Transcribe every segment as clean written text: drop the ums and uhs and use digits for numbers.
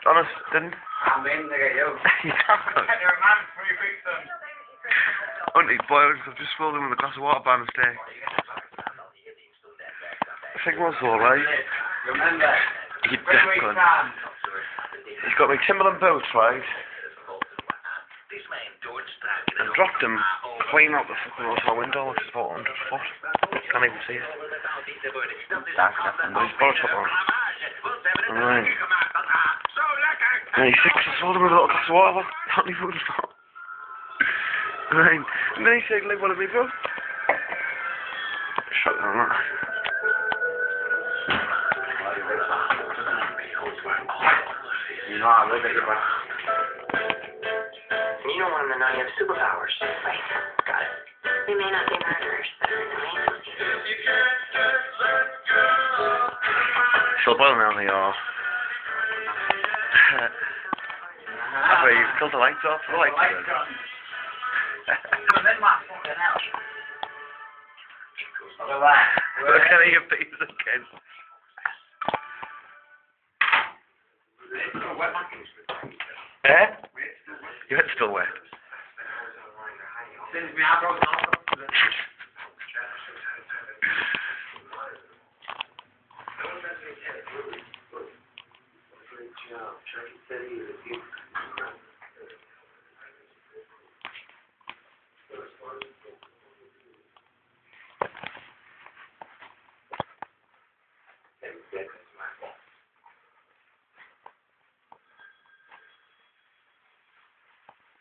Honest, didn't? I'm in, they get you. You can't. You're a man, so you fix them. Auntie, boy, I've just filled him with a glass of water by mistake. I think it was alright. Remember, You deaf cunt. He's got my Timberland boots, right? I dropped them clean out the fucking hotel window, which is about 100 foot. Can't even see it. That's And he's got a top on. Right. And he's 6, I sold him with a little glass of water. Can't leave food stop. Right. And then he said, like, what did we go? Shut down that. You know, I live at your back. You don't want them to know you have superpowers. Right. Got it. We may not be murderers, but we're annoying. Still boiling down the yard. After you've killed the lights off, the lights are good. Look at your face again. Eh? Your head's still wet. Since me, I broke off.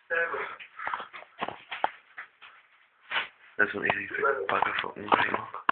That's what you think. Back a fucking grey look.